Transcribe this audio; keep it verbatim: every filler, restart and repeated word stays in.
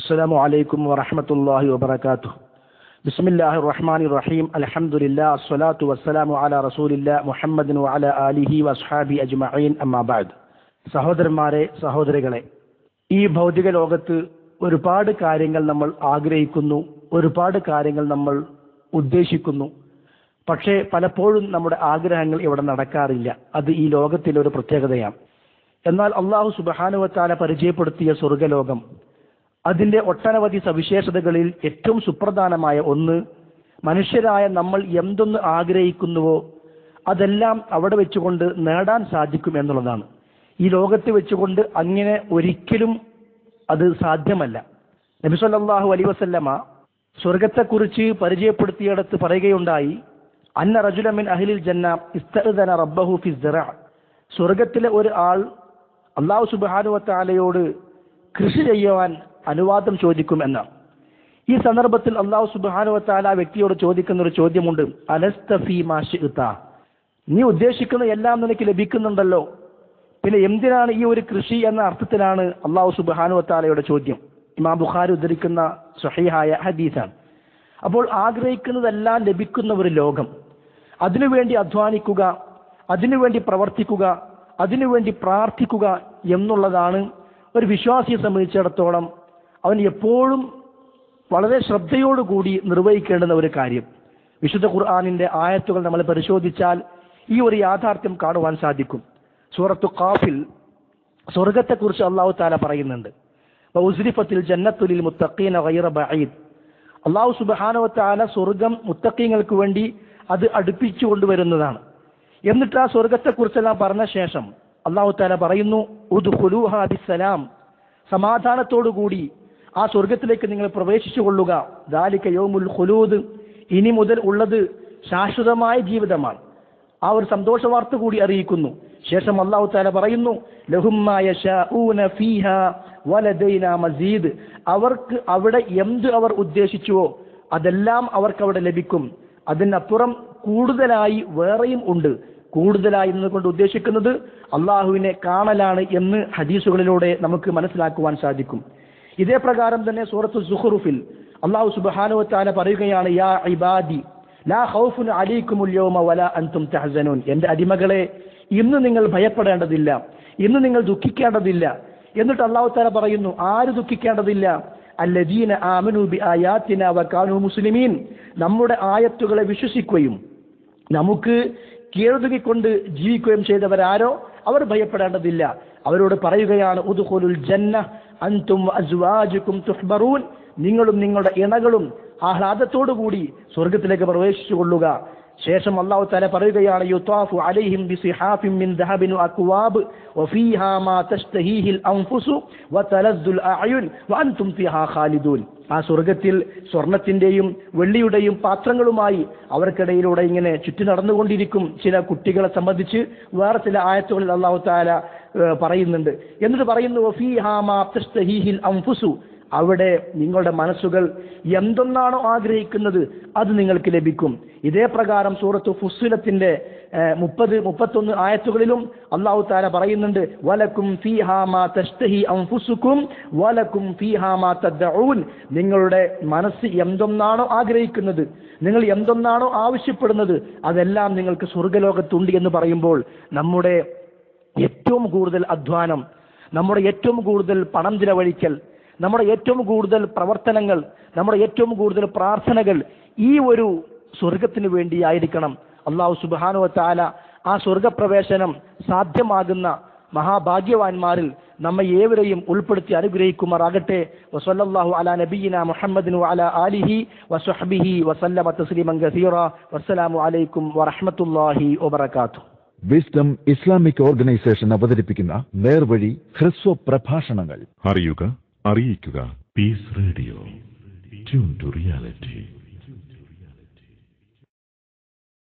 അസ്സലാമു അലൈക്കും വറഹ്മത്തുള്ളാഹി വബറകാതുഹു. ബിസ്മില്ലാഹിർ റഹ്മാനിർ റഹീം. അൽഹംദുലില്ലാഹി അസ്സലാത്തു വസ്സലാമു അലാ റസൂലില്ലാഹി മുഹമ്മദിൻ വഅലാ ആലിഹി വസ്ഹാബി അജ്മഈൻ. അമ്മാ ബഅദ്. സഹോദരന്മാരെ, സഹോദരികളെ, ഈ ഭൗതിക ലോകത്ത് ഒരുപാട് കാര്യങ്ങൾ നമ്മൾ ആഗ്രഹിക്കുന്നു, ഒരുപാട് കാര്യങ്ങൾ നമ്മൾ ഉദ്ദേശിക്കുന്നു. പക്ഷേ പലപ്പോഴും നമ്മുടെ ആഗ്രഹങ്ങൾ ഇവിടെ നടക്കാറില്ല. അത് ഈ ലോകത്തിലെ ഒരു പ്രത്യേകതയാണ്. എന്നാൽ അള്ളാഹു സുബ്ഹാനഹു വ തആല പരിചയപ്പെടുത്തിയ സ്വർഗ്ഗലോകം, അതിൻ്റെ ഒട്ടനവധി സവിശേഷതകളിൽ ഏറ്റവും സുപ്രധാനമായ ഒന്ന്, മനുഷ്യരായ നമ്മൾ എന്തൊന്ന് ആഗ്രഹിക്കുന്നുവോ അതെല്ലാം അവിടെ വെച്ചുകൊണ്ട് നേടാൻ സാധിക്കും എന്നുള്ളതാണ്. ഈ ലോകത്ത് വെച്ചുകൊണ്ട് അങ്ങനെ ഒരിക്കലും അത് സാധ്യമല്ല. നബി സല്ലല്ലാഹു അലൈഹി വസല്ലമ സ്വർഗത്തെക്കുറിച്ച് പരിചയപ്പെടുത്തിയിടത്ത് പറയുകയുണ്ടായി, അന്ന റജുല മിൻ അഹ്ലിൽ ജന്ന ഇസ്തഅദന റബ്ബഹു ഫി സ്സറഅ. സ്വർഗത്തിലെ ഒരു ആൾ അല്ലാഹു സുബ്ഹാനഹു വ തആലയോട് കൃഷി ചെയ്യുവാൻ അനുവാദം ചോദിക്കും എന്നാണ്. ഈ സന്ദർഭത്തിൽ അല്ലാഹു സുബ്ഹാനഹു വ തആല ആ വ്യക്തിയോട് ചോദിക്കുന്ന ഒരു ചോദ്യമുണ്ട്, അലസ്ത ഫീ മാ ശിഅത. നീ ഉദ്ദേശിക്കുന്ന എല്ലാം നിനക്ക് ലഭിക്കുന്നുണ്ടല്ലോ, പിന്നെ എന്തിനാണ് ഈ ഒരു കൃഷി എന്ന അർത്ഥത്തിലാണ് അല്ലാഹു സുബ്ഹാനഹു വ തആലയുടെ ചോദ്യം. ഇമാം ബുഖാരി ഉദ്ധരിക്കുന്ന സ്വഹീഹായ ഹദീസാണ്. അപ്പോൾ ആഗ്രഹിക്കുന്നതെല്ലാം ലഭിക്കുന്ന ഒരു ലോകം, അതിനുവേണ്ടി അധ്വാനിക്കുക, അതിനുവേണ്ടി പ്രവർത്തിക്കുക, അതിനുവേണ്ടി പ്രാർത്ഥിക്കുക എന്നുള്ളതാണ് ഒരു വിശ്വാസിയെ സംബന്ധിച്ചിടത്തോളം അവൻ എപ്പോഴും വളരെ ശ്രദ്ധയോടുകൂടി നിർവഹിക്കേണ്ടുന്ന ഒരു കാര്യം. വിശുദ്ധ ഖുർആനിന്റെ ആയത്തുകൾ നമ്മൾ പരിശോധിച്ചാൽ ഈ ഒരു യാഥാർത്ഥ്യം കാണുവാൻ സാധിക്കും. സൂറത്തു ഖാഫിൽ സ്വർഗത്തെക്കുറിച്ച് അല്ലാഹു തആല പറയുന്നുണ്ട്, വഉസ്രിഫത്തിൽ ജന്നത്തു ലിൽ മുത്തഖീന ഗൈറ ബഈദ്. അല്ലാഹു സുബ്ഹാനഹു വ തആല സ്വർഗം മുത്തഖീങ്ങൾക്ക് വേണ്ടി അത് അടുപ്പിച്ചു കൊണ്ടുവരുന്നതാണ്. എന്നിട്ട് ആ സ്വർഗത്തെക്കുറിച്ചെല്ലാം പറഞ്ഞ ശേഷം അല്ലാഹു തആല പറയുന്നു, ഉദ്ഖുലൂഹാ ബിസ്സലാം. സമാധാനത്തോടുകൂടി ആ സ്വർഗത്തിലേക്ക് നിങ്ങൾ പ്രവേശിച്ചു കൊള്ളുക. ദാലിക യൗമുൽ ഖുലൂദ്. ഇനി മുതൽ ഉള്ളത് ശാശ്വതമായ ജീവിതമാണ്. ആ ഒരു സന്തോഷ വാർത്ത കൂടി അറിയിക്കുന്നു. ശേഷം അല്ലാഹു തആല പറയുന്നു, ലഹും മാ യശാഊന ഫീഹാ വലദൈനാ മസീദ്. അവർക്ക് അവിടെ എന്ത് അവർ ഉദ്ദേശിച്ചുവോ അതെല്ലാം അവർക്ക് അവിടെ ലഭിക്കും. അതിനപ്പുറം കൂടുതലായി വേറെയും ഉണ്ട്. കൂടുതലായി എന്നതുകൊണ്ട് ഉദ്ദേശിക്കുന്നത് അള്ളാഹുവിനെ കാണലാണ് എന്ന് ഹദീസുകളിലൂടെ നമുക്ക് മനസ്സിലാക്കുവാൻ സാധിക്കും. ഇതേ പ്രകാരം തന്നെ സൂറത്തു സുഖ്റുഫിൽ അല്ലാഹു സുബ്ഹാനഹു വ തആല പറയുകയാണ്, യാ ഇബാദി ലാ ഖൗഫുൻ അലൈക്കുമുൽ യൗമ വലാ അൻതും തഹ്സനൂൻ. എൻ്റെ അടിമകളെ, ഇന്ന് നിങ്ങൾ ഭയപ്പെടേണ്ടതില്ല, ഇന്ന് നിങ്ങൾ ദുഃഖിക്കേണ്ടതില്ല. എന്നിട്ട് അല്ലാഹു തആല പറയുന്നു, ആര് ദുഃഖിക്കേണ്ടതില്ല? അല്ലദീന ആമനൂ ബിആയാതിനാ വകാനൂ മുസ്ലിമീൻ. നമ്മുടെ ആയത്തുകളെ വിശ്വസിക്കുകയും നമുക്ക് കീഴൊതുങ്ങിക്കൊണ്ട് ജീവിക്കുകയും ചെയ്തവരാരോ അവർ ഭയപ്പെടേണ്ടതില്ല. അവരോട് പറയുകയാണ്, ഉദ്ഖുലുൽ ജന്ന അൻതും അസ്വാജുകും തുഹ്ബറൂൻ. നിങ്ങളും നിങ്ങളുടെ ഇണകളും ആഹ്ലാദത്തോടുകൂടി സ്വർഗത്തിലേക്ക് പ്രവേശിച്ചു കൊള്ളുക. ശേഷം അല്ലാഹു തആല പറയുകയാണ്, യുതാഫു അലൈഹിം ബിസിഹാഫിൻ മിൻ ദഹബിൻ വഅക്വാബ് വഫീഹാ മാ തസ്തഹീഹിൽ അൻഫുസു വതലദ്ദുൽ അഅയുൻ വഅൻതും ഫീഹാ ഖാലിദൂൻ. ആ സ്വർഗത്തിൽ സ്വർണത്തിന്റെയും വെള്ളിയുടെയും പാത്രങ്ങളുമായി അവർക്കിടയിലൂടെ ഇങ്ങനെ ചുറ്റി നടന്നുകൊണ്ടിരിക്കും. ചില കുട്ടികളെ സംബന്ധിച്ച് വേറെ ചില ആയത്തുകളിൽ അല്ലാഹു തആല പറയുന്നുണ്ട്. എന്നിട്ട് പറയുന്നു, വഫീഹാ മാ തസ്തഹീഹിൽ അൻഫുസു. അവിടെ നിങ്ങളുടെ മനസ്സുകൾ എന്തൊന്നാണോ ആഗ്രഹിക്കുന്നത് അത് നിങ്ങൾക്ക് ലഭിക്കും. ഇതേ പ്രകാരം സൂറത്തു ഫുസ്സിലത്തിന്റെ മുപ്പത് മുപ്പത്തൊന്ന് ആയത്തുകളിലും അല്ലാഹു തആല പറയുന്നുണ്ട്, വലക്കും ഫീഹാ മാ തസ്തഹി അൻഫുസുക്കും വലക്കും ഫീഹാ മാ തദ്ഊൻ. നിങ്ങളുടെ മനസ്സ് എന്തൊന്നാണോ ആഗ്രഹിക്കുന്നത്, നിങ്ങൾ എന്തൊന്നാണോ ആവശ്യപ്പെടുന്നത് അതെല്ലാം നിങ്ങൾക്ക് സ്വർഗ്ഗലോകത്തുണ്ട് എന്ന് പറയുമ്പോൾ നമ്മുടെ ഏറ്റവും കൂടുതൽ അധ്വാനം, നമ്മുടെ ഏറ്റവും കൂടുതൽ പണം ചിലവഴിക്കൽ, നമ്മുടെ ഏറ്റവും കൂടുതൽ പ്രവർത്തനങ്ങൾ, നമ്മുടെ ഏറ്റവും കൂടുതൽ പ്രാർത്ഥനകൾ ഈ ഒരു സ്വർഗത്തിന് വേണ്ടിയായിരിക്കണം. അല്ലാഹു സുബ്ഹാനഹു വ തആല ആ സ്വർഗപ്രവേശനം സാധ്യമാകുന്ന മഹാഭാഗ്യവാന്മാരിൽ നമ്മെ ഏവരെയും ഉൾപ്പെടുത്തി അനുഗ്രഹിക്കുമാറാകട്ടെ. വസല്ലല്ലാഹു അലാ നബിയിന മുഹമ്മദിൻ വഅലാ ആലിഹി വസഹ്ബിഹി വസല്ലമ തസ്ലീമൻ കസീറ. വസ്സലാമു അലൈക്കും വറഹ്മത്തുള്ളാഹി വബറകാതുഹു. വിസ്ഡം ഇസ്ലാമിക് ഓർഗനൈസേഷൻ അവതരിപ്പിക്കുന്ന നേർവഴി ഹ്രസ്വ പ്രഭാഷണങ്ങൾ. അറിയുക, അറിയിക്കുക. Peace radio. Tune to reality.